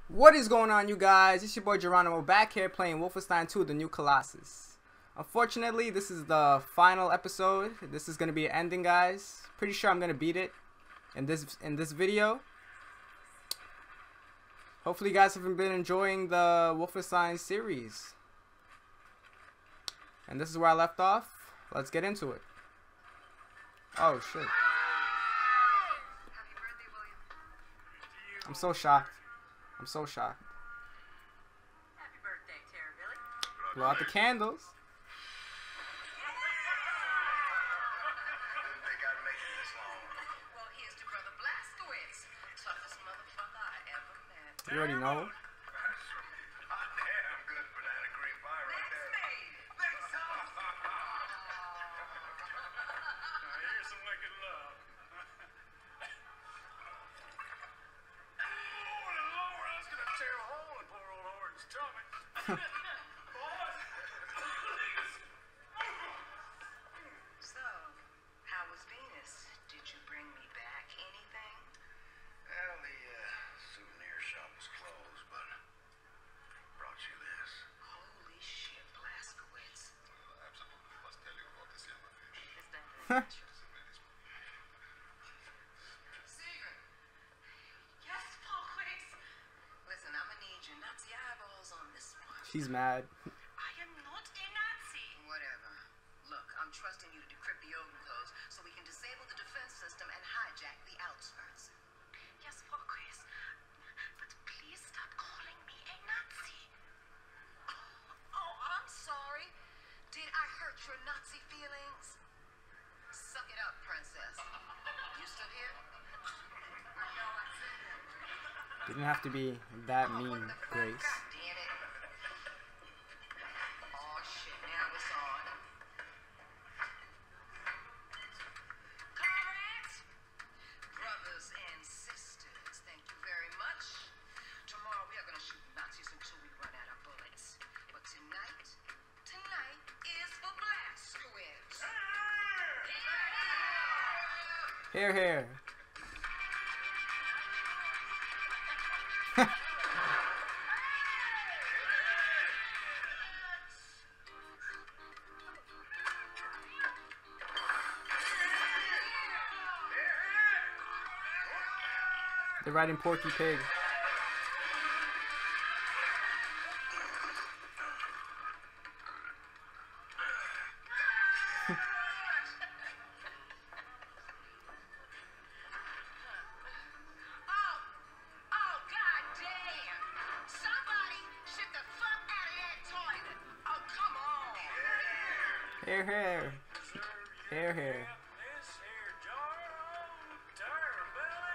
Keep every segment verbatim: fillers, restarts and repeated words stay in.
What is going on, you guys? It's your boy Geronimo back here playing Wolfenstein two: The New Colossus. Unfortunately, this is the final episode. This is gonna be an ending, guys. Pretty sure I'm gonna beat it in this in this video. Hopefully, you guys have been enjoying the Wolfenstein series. And this is where I left off. Let's get into it. Oh shit! I'm so shocked. I'm so shocked. Happy birthday, Terra Billy. Blow out the candles. They gotta make it this long. Well, here's to Brother Blazkowicz, toughest motherfucker I ever met. You already know. That's some hot damn good banana cream pie right That's there. me. Next time. Here's some wicked love. Holy Lord, I was gonna tear a hole in poor old Horton's stomach. So, how was Venus? Did you bring me back anything? Well, the uh, souvenir shop was closed, but brought you this. Holy shit, Blazkowicz. Absolutely. Must tell you about the silverfish. Is that the picture? Secret. Yes, Blazkowicz. Listen, I'm gonna need your Nazi eyeballs on this one. She's mad. I am not a Nazi. Whatever. Look, I'm trusting you to decrypt the Odin codes so we can disable the defense system and hijack the outskirts. Yes, Blazkowicz. But please stop calling me a Nazi. Oh, I'm sorry. Did I hurt your Nazi feelings? Suck it up, princess. You still here? No, I said. Didn't have to be that mean, Grace. God damn it. Oh shit, now it's on. Comrades, brothers and sisters, thank you very much. Tomorrow we are gonna shoot Nazis until we run out of bullets. But tonight, tonight is for Blazkowicz. Here, here. They're riding Porky Pig. Oh, oh, goddamn! Somebody shit the fuck out of that toilet. Oh, come on. Here, here. Here, here. This here jar of Terra Billy.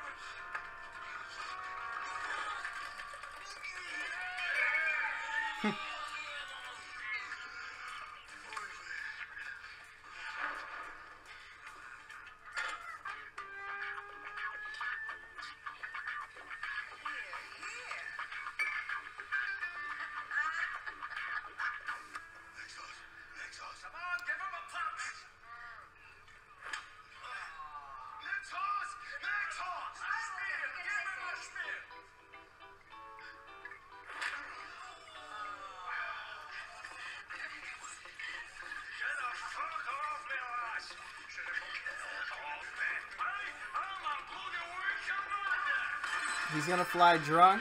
Come on, give him a punch. Next horse! Next horse! Spin, give him a spin. Get the fuck off me, lass. Should have off me. Hey, I'm a bloody work your mother. He's gonna fly drunk.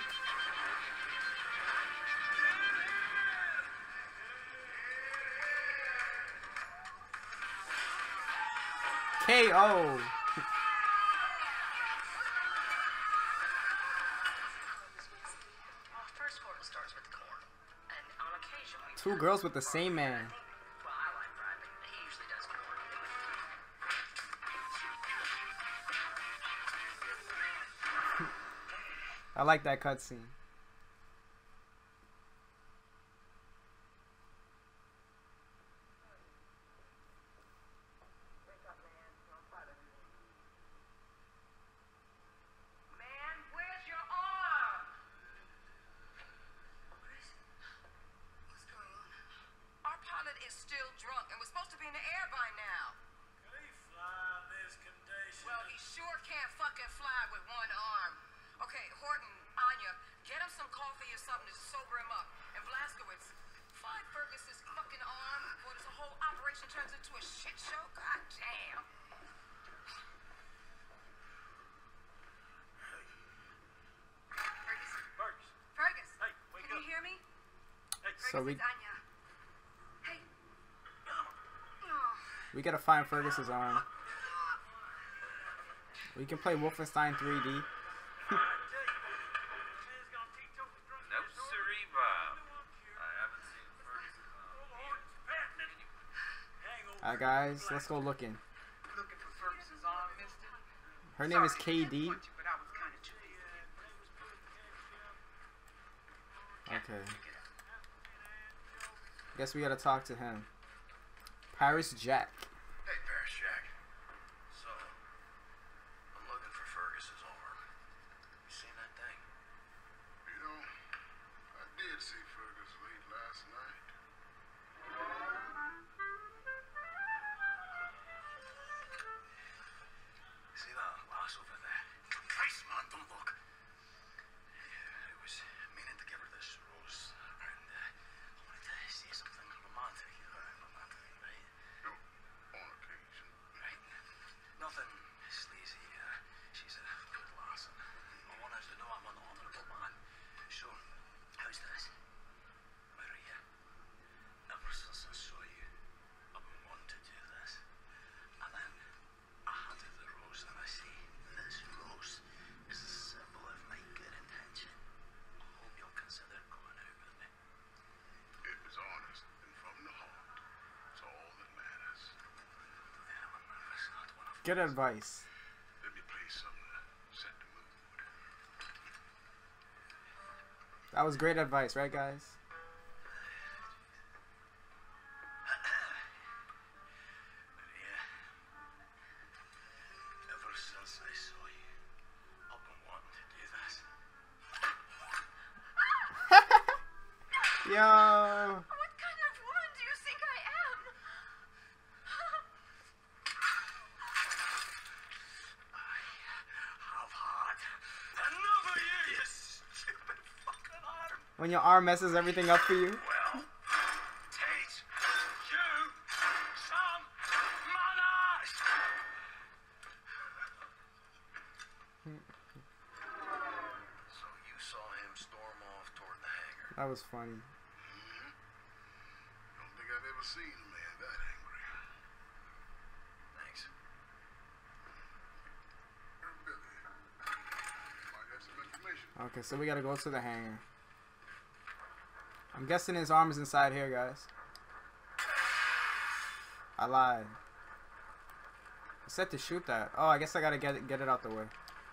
K O. Our first quarter starts with corn, and on occasion we Two girls with the same man. Well, I like bribing. He usually does corn. I like that cutscene. Man, where's your arm? What's going on? Our pilot is still drunk, and we're supposed to be in the air by now. Can he fly in this condition? Well, he sure can't fucking fly with one arm. Okay, Horton, Anya, get or something to sober him up. And Blazkowicz, find Fergus's fucking arm before this whole operation turns into a shit show. God damn. Fergus. Fergus. Fergus. Hey, wake Can up. you hear me? Hey, So we Fergus, it's Anya. Hey. we gotta find Fergus's arm. We can play Wolfenstein three D. Nope, siree, Bob. I haven't seen Ferguson. Alright, guys, let's go looking. Looking for Fergus's arm, mister? Her name is Sorry, K D. I can't point you, but I was kinda too busy. Okay. Guess we gotta talk to him. Paris Jack. Hey, Paris Jack. So, I'm looking for Fergus's arm. You seen that thing? You know, I did see Fergus late last night. See that lass over there? Christ, man, don't look. I was meaning to give her this rose, and uh, I wanted to say something romantic. Uh, romantic, right? No, on occasion. Right. Nothing sleazy. Uh, she's a good lass, and I want her to know I'm an honourable man. So, how's this? Maria, ever since I saw you, I've been wanting to do this. And then I handed the rose, and I say, this rose is a symbol of my good intention. I hope you'll consider going out with me. It was honest and from the heart. It's all that matters. Yeah, I'm nervous. I don't want to. Good advice. Let me play something to set the mood. That was great advice, right, guys? Maria, ever since I saw you, I've been wanting to do this. Yo. What kind of woman do you think I am? I've had enough of you, you stupid fucking arm. When your arm messes everything up for you. Well, teach you some manners. So you saw him storm off toward the hangar. That was funny. Don't think I've ever seen a man that angry. Thanks. Hey, Billy, might have some information. Okay, so we gotta go to the hangar. I'm guessing his arm is inside here, guys. I lied. I said to shoot that. Oh, I guess I gotta get it, get it out the way.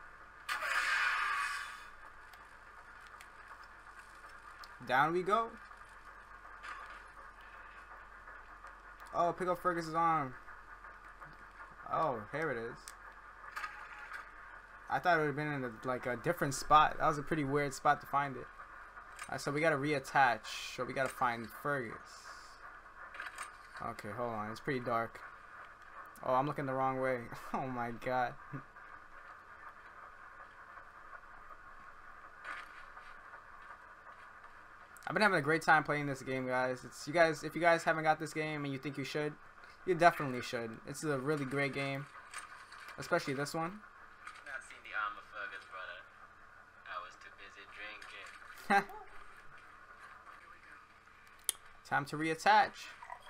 Down we go. Oh, pick up Fergus's arm. Oh, here it is. I thought it would have been in a, like a different spot. That was a pretty weird spot to find it. Alright, so we gotta reattach. So we gotta find Fergus. Okay, hold on. It's pretty dark. Oh, I'm looking the wrong way. Oh my god. I've been having a great time playing this game, guys. It's you guys. If you guys haven't got this game and you think you should, you definitely should. It's a really great game, especially this one. Not seen the arm of Fergus, brother. I was too busy drinking. Time to reattach.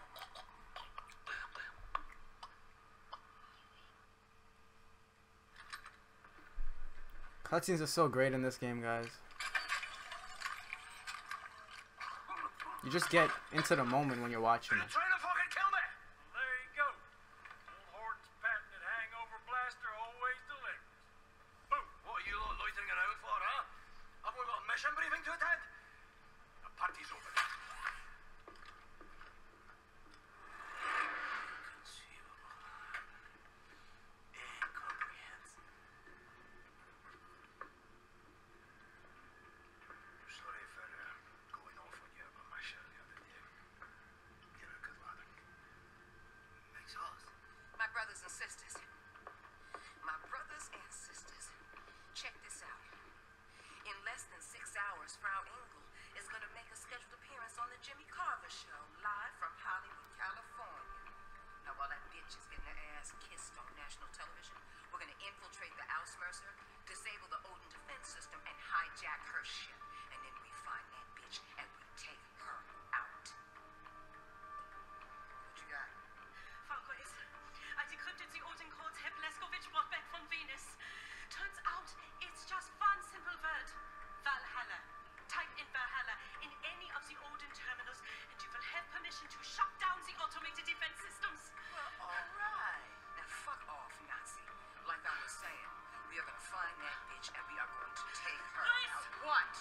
Cutscenes are so great in this game, guys. You just get into the moment when you're watching it. Trying to fucking kill me. There you go. Old Horton's patented hangover blaster always delivers. Boom. What are you lot loitering around for, huh? Have we got a mission briefing to attend? The party's open. Sorry for uh, going off on you about my shit the other day. You're a good lad. system and hijack her ship. And then we find that bitch and we take her out. What you got? Frau Grace, I decrypted the Odin codes Herr Blazkowicz brought back from Venus. Turns out it's just one simple word. Valhalla. Type in Valhalla in any of the Odin terminals and you will have permission to shut down the automated defense systems. Well, alright. Now fuck off, Nazi. Like I was saying, we are gonna find that bitch and we are going to take her Grace! out. What?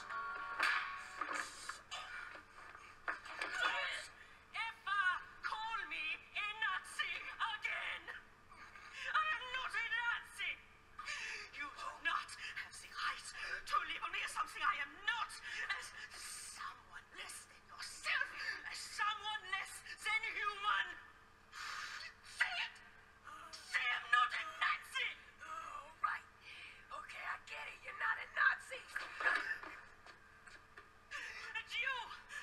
Don't ever call me a Nazi again! I am not a Nazi! You do not have the right to label me as something I am not, as someone less than yourself, as someone less than human! Say it! Say I'm not a Nazi! Oh, right. Okay, I get it. You're not a Nazi. And you!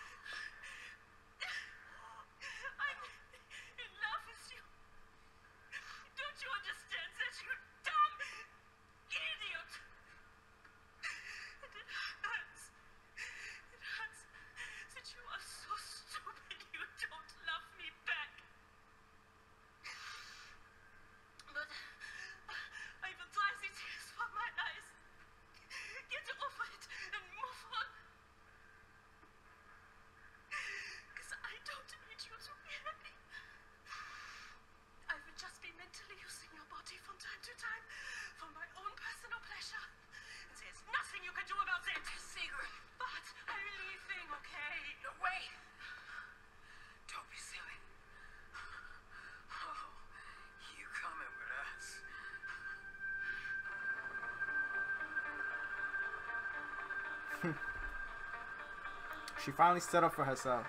I'm in love with you. Don't you understand that, you dumb idiot? And it hurts. It hurts that you are so stupid you don't love me back. But I will dry the tears from my eyes. Get over it and move on. Because I don't need you to be happy. I will just be mentally using your body from time to time for my own personal pleasure. And there's nothing you can do about that. Secret. But I'm leaving, okay? No, wait. Don't be silly. Oh, you coming with us. She finally stood up for herself.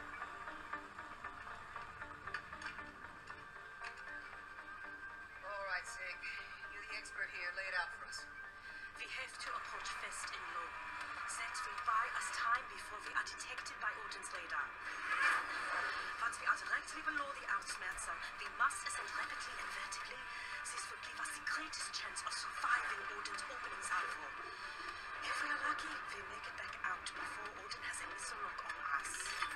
All right, Sig. You're the expert here. Lay it out for us. We have to approach fast and low. That will buy us time before we are detected by Odin's radar. Once we are directly below the Ausmerzer, we must ascend rapidly and vertically. This will give us the greatest chance of surviving Odin's opening salvo. If we are lucky, we make it back out before Odin has a missile lock on us.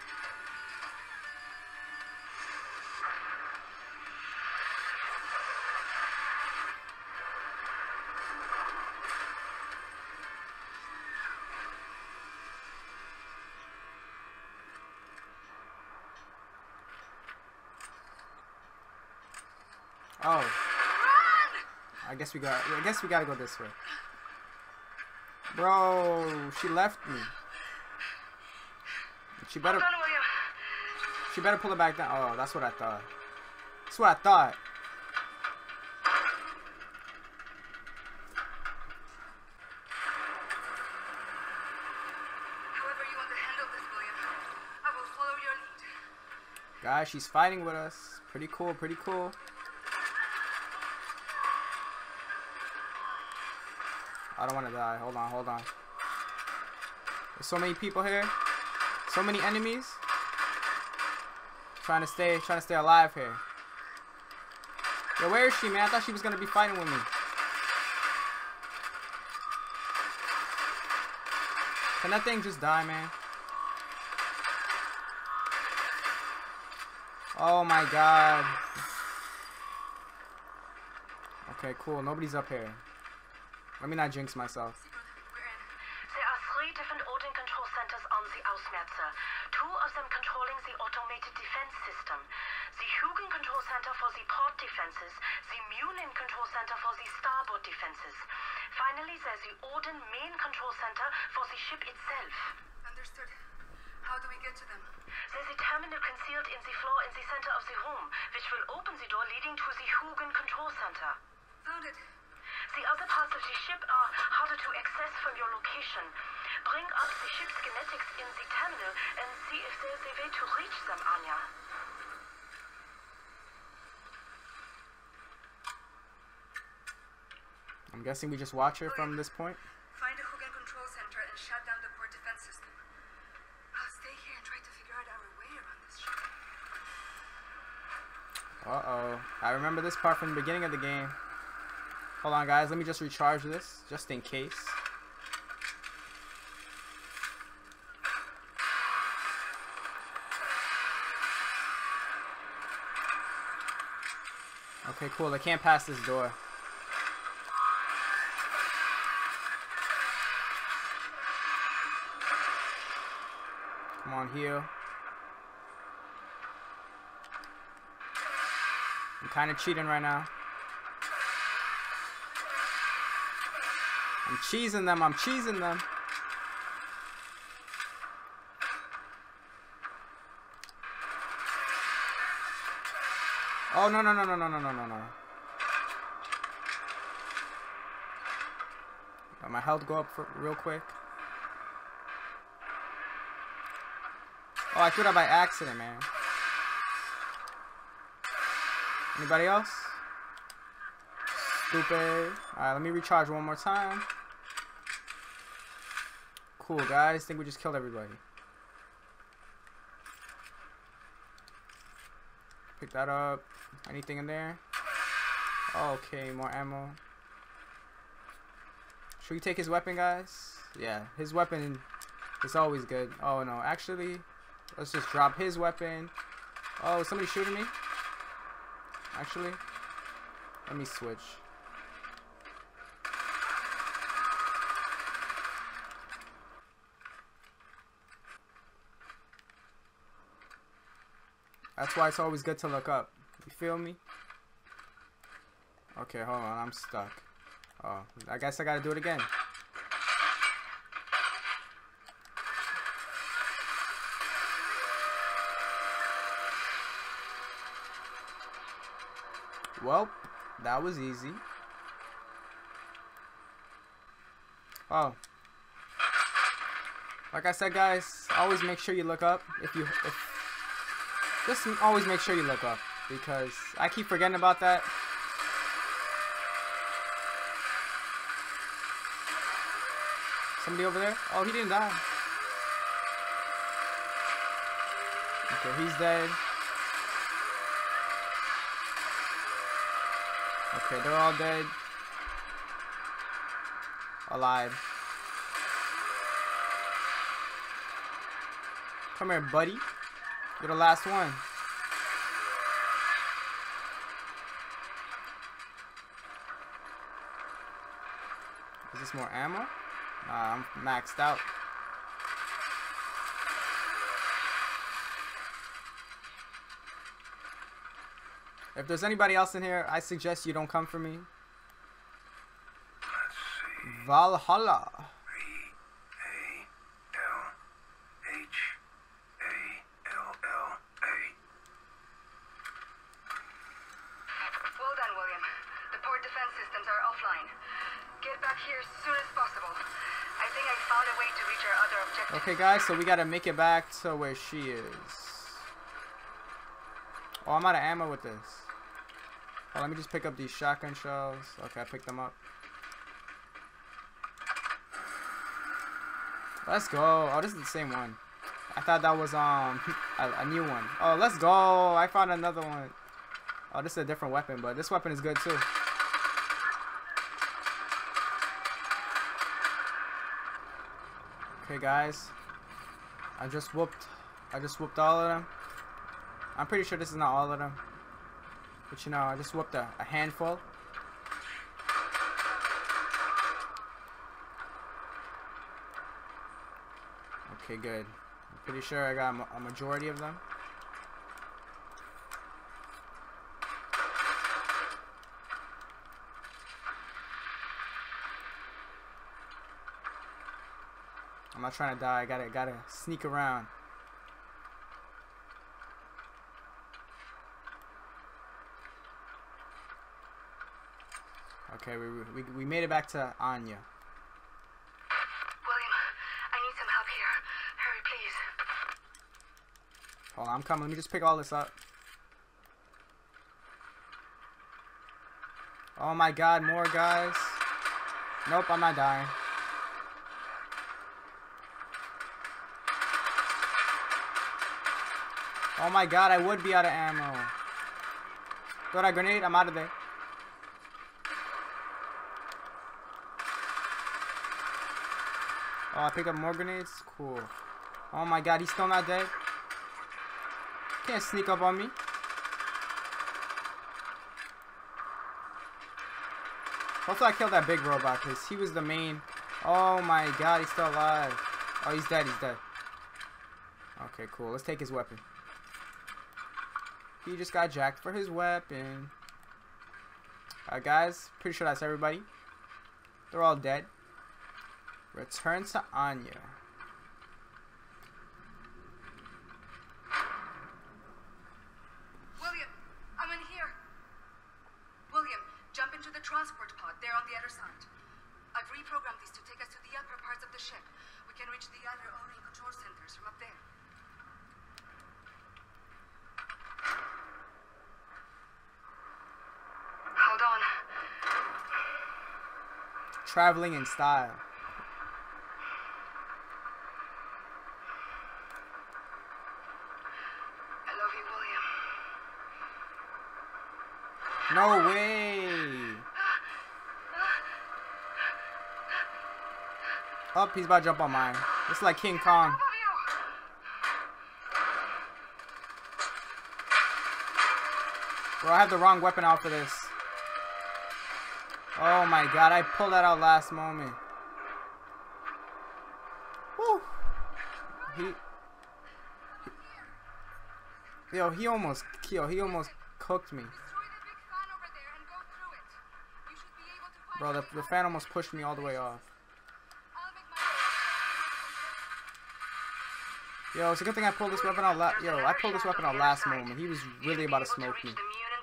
Oh. I guess we got. I guess we gotta go this way. Bro, she left me. She better. She better pull it back down. Oh, that's what I thought. That's what I thought. However you want to handle this, William, I will follow your lead. Guys, she's fighting with us. Pretty cool. Pretty cool. I don't want to die. Hold on, hold on. There's so many people here. So many enemies. Trying to stay, trying to stay alive here. Yo, where is she, man? I thought she was gonna be fighting with me. Can that thing just die, man? Oh my god. Okay, cool. Nobody's up here. Let me not jinx myself. There are three different Odin control centers on the Ausmerzer. Two of them controlling the automated defense system. The Hugin control center for the port defenses. The Munin control center for the starboard defenses. Finally, there's the Odin main control center for the ship itself. Understood. How do we get to them? There's a terminal concealed in the floor in the center of the room, which will open the door leading to the Hugin control center. Found it. The other parts of the ship are harder to access from your location. Bring up the ship's schematics in the terminal and see if there's a way to reach them, Anya. I'm guessing we just watch her from this point. Find the Hugin control center and shut down the port defense system. I'll stay here and try to figure out our way around this ship. Uh-oh. I remember this part from the beginning of the game. Hold on, guys. Let me just recharge this, just in case. Okay, cool. They can't pass this door. Come on, heal. I'm kind of cheating right now. I'm cheesing them. I'm cheesing them. Oh, no, no, no, no, no, no, no, no, no. Let my health go up for, real quick. Oh, I threw that by accident, man. Anybody else? Stupid. Alright, let me recharge one more time. Cool, guys. Think we just killed everybody. Pick that up. Anything in there? Okay, more ammo. Should we take his weapon, guys? Yeah, his weapon is always good. Oh, no. Actually, let's just drop his weapon. Oh, somebody shooting me? Actually, let me switch. That's why it's always good to look up. You feel me? Okay, hold on. I'm stuck. Oh, I guess I gotta do it again. Well, that was easy. Oh. Like I said, guys, always make sure you look up. If you... If, just always make sure you look up. Because I keep forgetting about that. Somebody over there? Oh, he didn't die. Okay, he's dead. Okay, they're all dead. Alive. Come here, buddy. You're the last one. Is this more ammo? Nah, I'm maxed out. If there's anybody else in here, I suggest you don't come for me. Let's see. Valhalla. V A L H A L L A. Well done, William. The port defense systems are offline. Get back here as soon as possible. I think I found a way to reach our other objective. Okay, guys, so we gotta make it back to where she is. Oh, I'm out of ammo with this. Oh, let me just pick up these shotgun shells. Okay, I picked them up. Let's go. Oh, this is the same one. I thought that was um a, a new one. Oh, let's go. I found another one. Oh, this is a different weapon, but this weapon is good too. Okay, guys. I just whooped. I just whooped all of them. I'm pretty sure this is not all of them. But you know, I just whooped a, a handful. Okay, good. I'm pretty sure I got a, a majority of them. I'm not trying to die. I gotta gotta sneak around. Okay, we, we, we made it back to Anya. William, I need some help here. Hurry, please. Hold on, I'm coming. Let me just pick all this up. Oh my god, more guys. Nope, I'm not dying. Oh my god, I would be out of ammo. Throw that grenade, I'm out of there. Oh, I picked up more grenades? Cool. Oh my god, he's still not dead? Can't sneak up on me. Hopefully I killed that big robot because he was the main. Oh my god, he's still alive. Oh, he's dead, he's dead. Okay, cool. Let's take his weapon. He just got jacked for his weapon. Alright, guys. Pretty sure that's everybody. They're all dead. Return to Anya. William, I'm in here. William, jump into the transport pod. They're on the other side. I've reprogrammed these to take us to the upper parts of the ship. We can reach the other owning control centers from up there. Hold on. Traveling in style. I love you, William. No way. Oh, he's about to jump on mine. It's like King Kong. Bro, I have the wrong weapon out for this. Oh my god, I pulled that out last moment. Woo. He, he Yo, he almost yo, he almost cooked me. Bro, the, the fan almost pushed me all the way off. Yo, it's a good thing I pulled this weapon out. La yo, I pulled this weapon out last moment. He was really about to smoke me.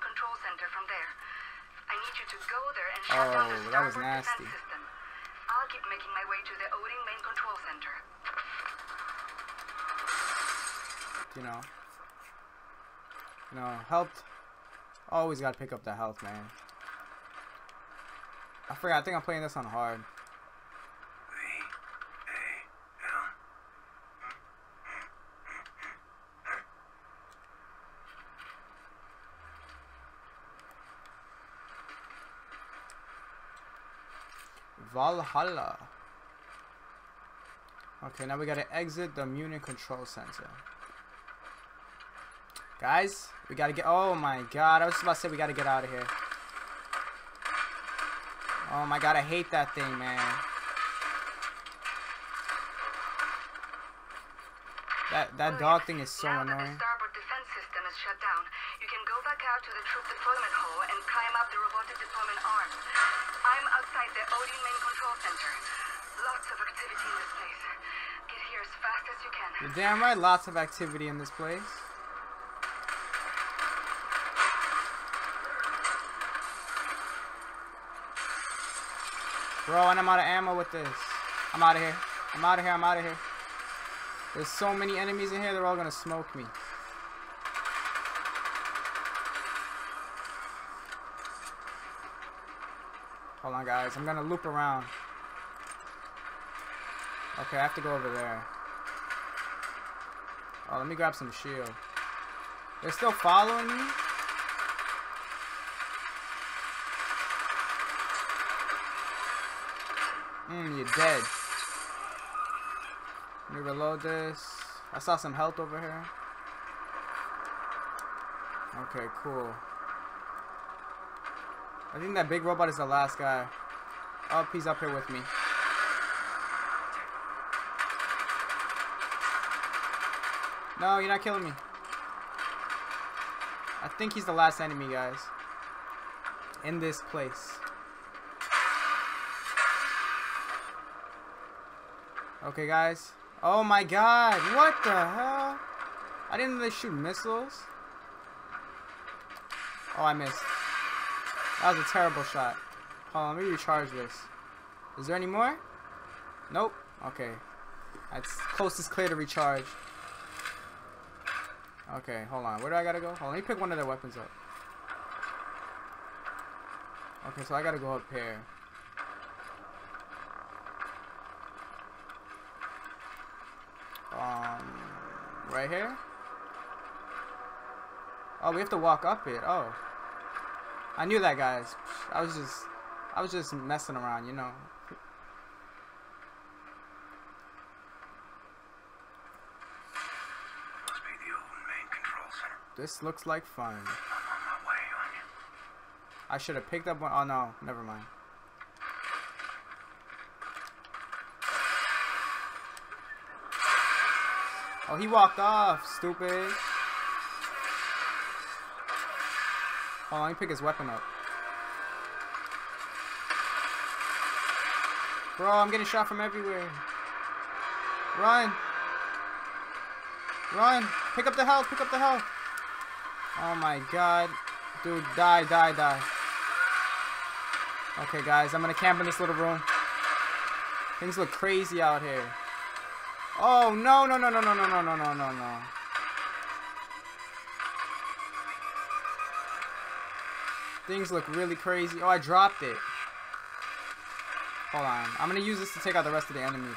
Oh, that was nasty. I'll keep making my way to the Odin main control center. You know, you know, health. Always gotta pick up the health, man. I forgot. I think I'm playing this on hard. Valhalla. Okay, now we gotta exit the Munich Control Center. Guys, we gotta get. Oh my god, I was just about to say we gotta get out of here. Oh my god, I hate that thing, man. That that dog thing is so now annoying. That the starboard defense system is shut down, you can go back out to the troop deployment hall and climb up the robotic deployment arm. I'm outside the Odin main control center. Lots of activity in this place. Get here as fast as you can. You're damn right, lots of activity in this place. Bro, and I'm out of ammo with this. I'm out of here. I'm out of here. I'm out of here. There's so many enemies in here, they're all gonna smoke me. Hold on, guys. I'm gonna loop around. Okay, I have to go over there. Oh, let me grab some shield. They're still following me? Mmm, you're dead. Let me reload this. I saw some health over here. Okay, cool. I think that big robot is the last guy. Oh, he's up here with me. No, you're not killing me. I think he's the last enemy, guys. In this place. Okay, guys. Oh my god, what the hell? I didn't know they shoot missiles. Oh, I missed. That was a terrible shot. Hold on, let me recharge this. Is there any more? Nope. Okay. That's closest clear to recharge. Okay, hold on. Where do I gotta go? Hold on, let me pick one of their weapons up. Okay, so I gotta go up here. Um, right here? Oh, we have to walk up it. Oh. I knew that, guys. I was just, I was just messing around, you know. Must be the old main control center. This looks like fun. I'm on my way, Anya. I should have picked up one. Oh no, never mind. Oh, he walked off, stupid. Hold on, let me pick his weapon up. Bro, I'm getting shot from everywhere. Run. Run. Pick up the health. Pick up the health. Oh my god. Dude, die, die, die. Okay, guys, I'm gonna camp in this little room. Things look crazy out here. Oh, no, no, no, no, no, no, no, no, no, no, no. Things look really crazy. Oh, I dropped it. Hold on. I'm gonna use this to take out the rest of the enemies.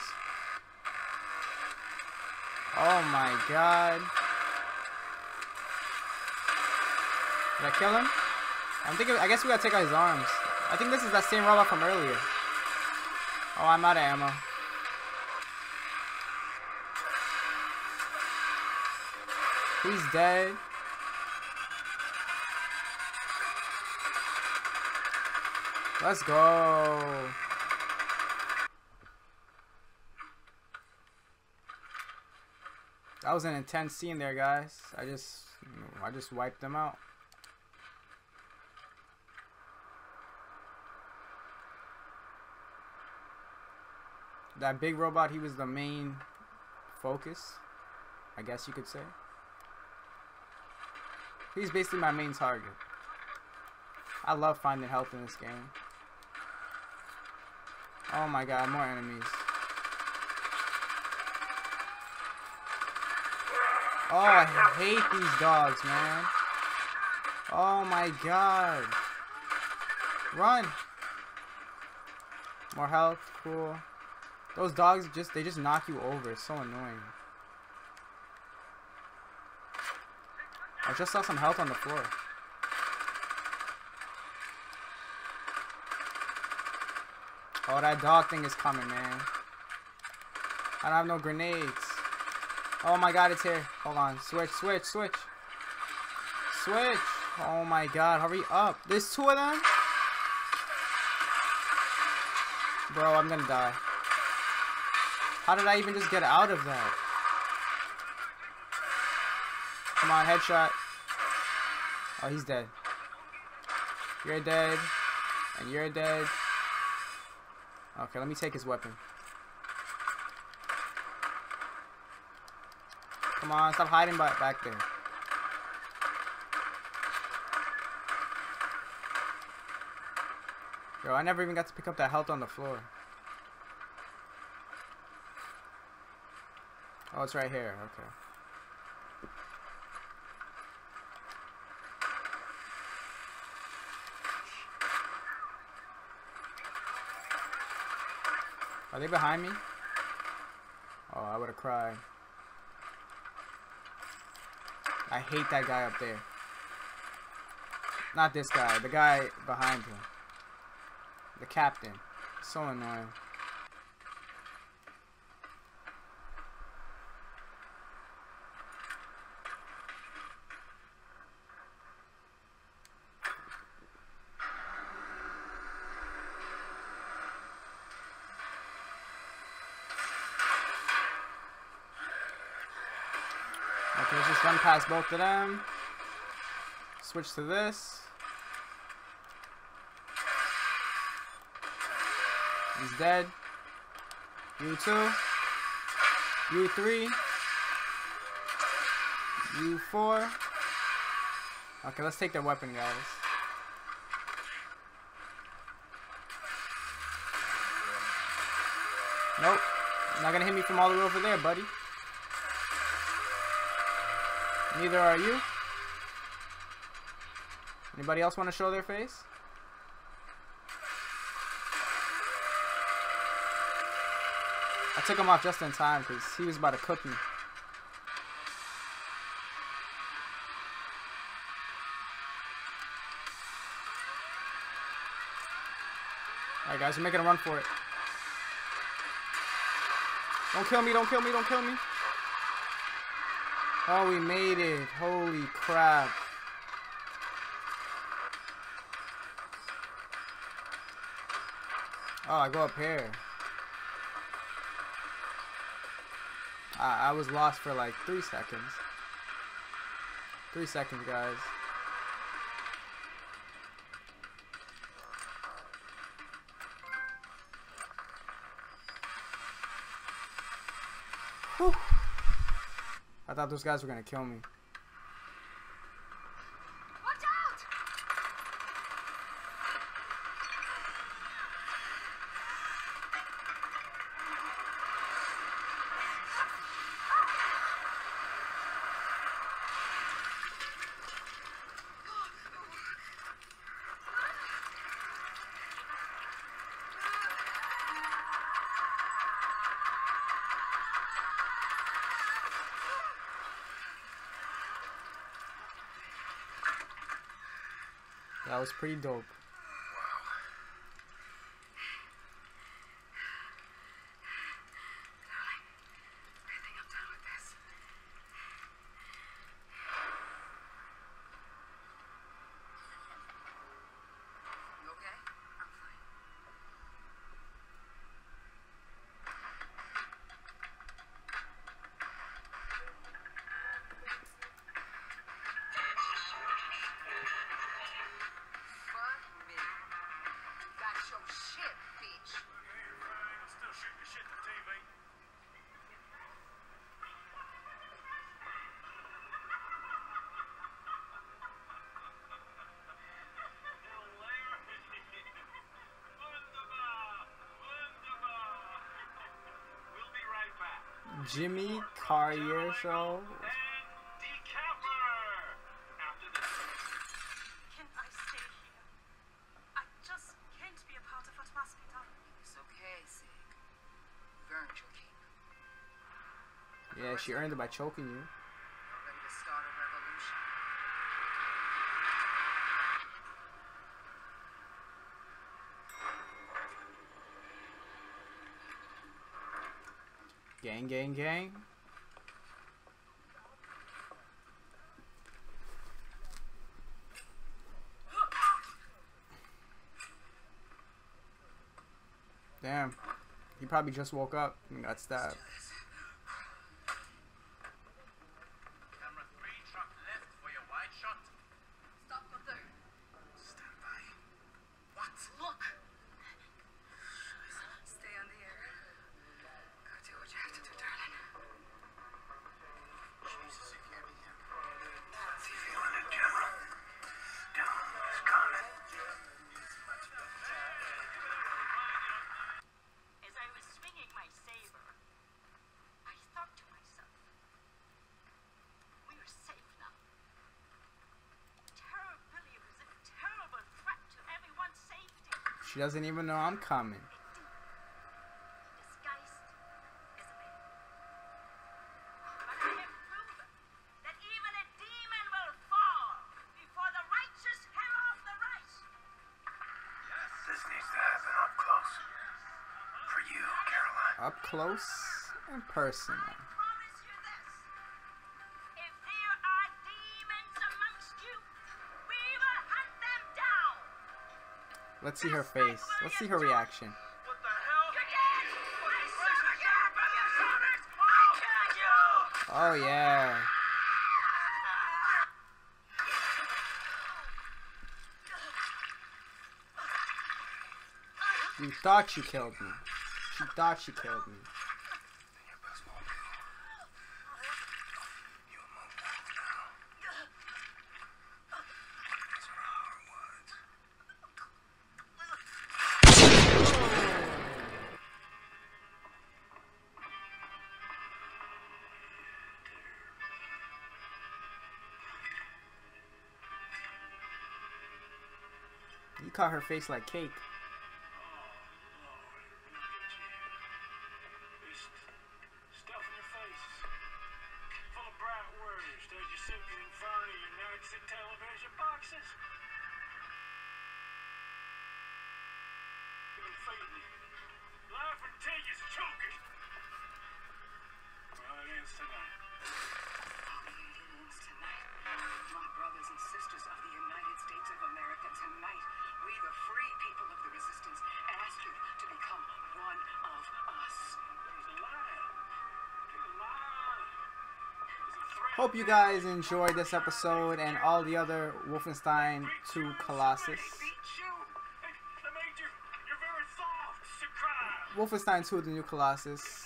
Oh my god. Did I kill him? I'm thinking. I guess we gotta take out his arms. I think this is that same robot from earlier. Oh, I'm out of ammo. He's dead. Let's go. That was an intense scene there, guys. I just, I just wiped them out. That big robot, he was the main focus, I guess you could say. He's basically my main target. I love finding health in this game. Oh my god, more enemies. Oh, I hate these dogs, man. Oh my god. Run. More health, cool. Those dogs just, they just knock you over. It's so annoying. I just saw some health on the floor. Oh, that dog thing is coming, man. I don't have no grenades. Oh my god, it's here. Hold on. Switch, switch, switch. Switch. Oh my god, hurry up. There's two of them? Bro, I'm gonna die. How did I even just get out of that? Come on, headshot. Oh, he's dead. You're dead. And you're dead. Okay, let me take his weapon. Come on, stop hiding back back there. Yo, I never even got to pick up that health on the floor. Oh, it's right here. Okay. Are they behind me? Oh, I would have cried. I hate that guy up there. Not this guy. The guy behind him. The captain. So annoying. Okay, let's just run past both of them. Switch to this. He's dead. You two. You three. You four. Okay, let's take their weapon, guys. Nope. You're not gonna hit me from all the way over there, buddy. Neither are you. Anybody else want to show their face? I took him off just in time because he was about to cook me. Alright guys, we're making a run for it. Don't kill me, don't kill me, don't kill me. Oh, we made it. Holy crap. Oh, I go up here. I, I was lost for like three seconds. Three seconds, guys. Whew. I thought those guys were gonna kill me. Watch out! That was pretty dope. I think I'm done with this. You okay? I'm fine. Fuck me. Got your shit, bitch. Okay, fine. Still shooting the shit on T V. We'll be right back. Jimmy Carrier show. And decapper. After this. Can I stay here? I just can't be a part of what must be done. It's okay, Sig. You've earned your keep. Yeah, she earned it by choking you. You're ready to start a revolution. Gang, gang, gang. Damn. He probably just woke up and got stabbed. Camera three, truck left for your wide shot. Stop, Gunther. Stand by. What? Look. Stay on the air. Go do what you have to do, darling. Jesus, you can't be here. How's he feeling it, General? Doom is coming. As I was swinging my saber, I thought to myself, we're safe now. Terror Billy was a terrible threat to everyone's safety. She doesn't even know I'm coming. Disguised as a man. But I have proven that even a demon will fall before the righteous hair off the right. This needs to happen up close. For you, Caroline. Up close and personal. I promise you this. If there are demons amongst you, we will hunt them down. Let's see her face. Let's see her reaction. What the hell? You're dead. I saw you. I killed you. Oh yeah. You thought you killed me. She thought she killed me. Your best won't do. You'll move walls now. These are our words. You caught her face like cake. Stuff in your face. Full of bright words as you're sitting in front of your Nazi television boxes. Even feeding you. Life and tea is choking. Well, it ends tonight. It ends tonight. My brothers and sisters of the United States of America, tonight, we, the free people of the resistance, ask you to become one of us. He's alive. He's alive. Hope you guys enjoyed this episode and all the other Wolfenstein two Colossus. Wolfenstein two, the new Colossus.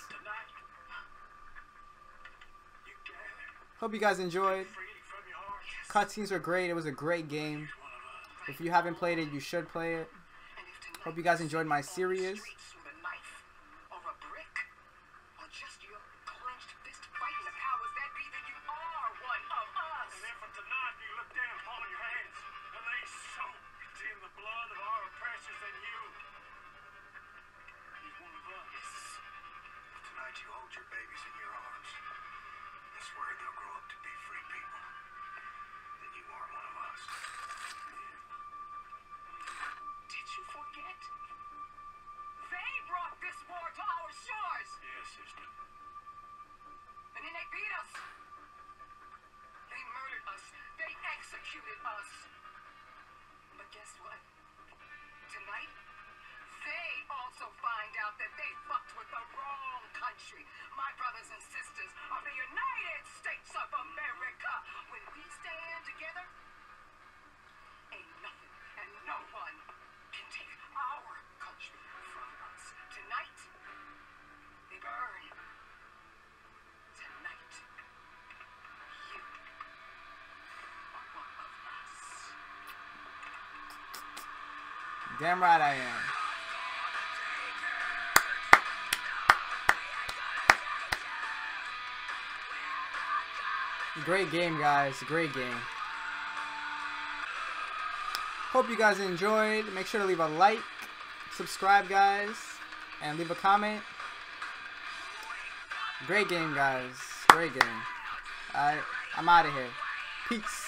Hope you guys enjoyed. Cutscenes were great. It was a great game. If you haven't played it, you should play it. Hope you guys enjoyed my series. You hold your babies in your arms. I swear they'll grow up to be free people. Then you are one of us. Did you forget? They brought this war to our shores! Yes, sister. And then they beat us. They murdered us. They executed us. But guess what? Tonight, they also find out that they fucked with the wrong country. My brothers and sisters of the United States of America. When we stand together, ain't nothing and no one can take our country from us. Tonight, they burn. Tonight, you are one of us. Damn right I am. Great game, guys. Great game. Hope you guys enjoyed. Make sure to leave a like, subscribe, guys, and leave a comment. Great game, guys. Great game. Alright, I'm out of here. Peace.